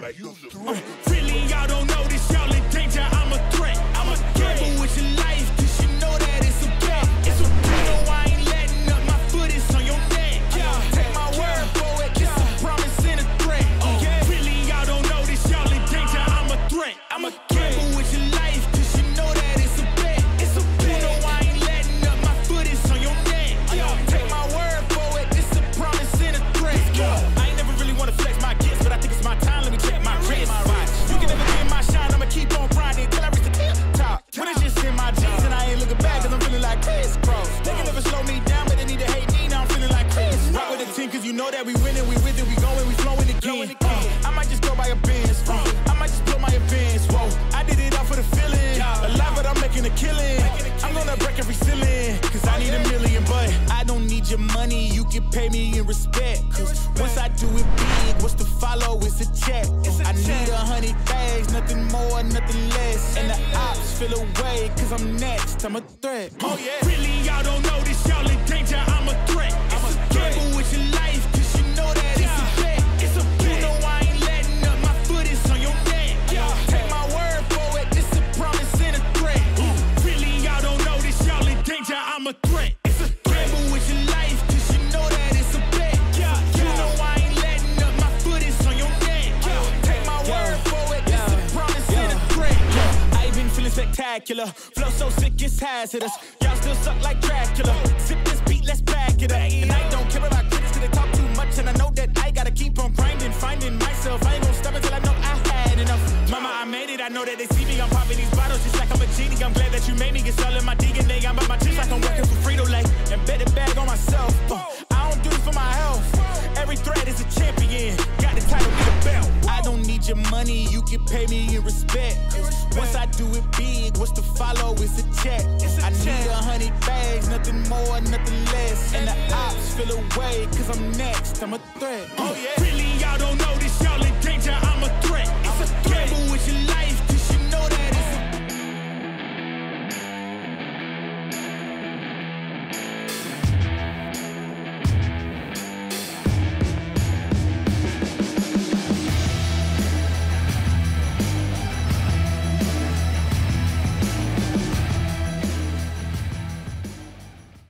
like the Really, y'all don't know this, y'all in danger, I'm a threat. I'm a gamble with your life, cause you know that it's a bet. It's a bet. No, I ain't letting up, my foot is on your neck. Take my word for it, it's a promise and a threat. Really, y'all don't know this, y'all in danger, I'm a threat. I'm a gamble with your life, cause you know that it's a bet. It's a bet. No, I ain't letting up, my foot is on your neck. Take my word for it, it's a promise and a threat. I ain't never really wanna flex my gifts, but I think it's my time, let me check my wrist. You can never get my shine, I'ma keep on grinding till I reach the tip top. When it's just in my jeans and I ain't looking back, cause I'm feeling like Chris Cross. They can never slow me down, but they need to hate me, now I'm feeling like Chris. Rock with the team, cause you know that we winning, we with it, we going, we flowing again. I might just go by a Benz, I might just blow my advance, whoa. I did it all for the feeling, alive but I'm making a killing. I'm gonna break every ceiling, cause I need a million, but I don't need your money, you can pay me in respect. Cause once I do it big, what's to follow is a check. I need 100 bags, nothing more, nothing less. And the ops feel away, cause I'm next, I'm a threat. Oh yeah. Really, y'all don't know this, y'all in danger, I'm a threat. I'm a gamble with your life, cause you know that it's a bet. It's a bet. You know I ain't letting up, my foot is on your neck. Take my word for it, it's a promise and a threat. Really, y'all don't know this, y'all in danger, I'm a threat. It's a gamble with your life, cause you know that it's a bet. You know I ain't letting up, my foot is on your neck. Take my word for it, it's a promise and a threat. I ain't been feeling spectacular, flow so sick it's hazardous. Y'all still suck like Dracula. Sip this beat, let's back it up. And I don't care about critics, cause they talk too much. And I know that I gotta keep on grinding, finding myself. I ain't gonna stop until I know I had enough. Mama, I made it, I know that they see me. I'm popping these bottles just like I'm a genie. I'm glad that you made me, it's all in my DNA. I'm about my chips like I'm working for Frito-Lay. And bet the bag on myself. I don't do this for my health. Every threat is a champion. Got the title, need a belt. I don't need your money, you can pay me in respect. Once I do it big, what's to follow is a check. I need 100 bags, nothing more, nothing less. And the ops feel away, cause I'm next, I'm a threat. Oh yeah. Really, y'all don't know this, y'all in danger, I'm a threat. It's a gamble with your life,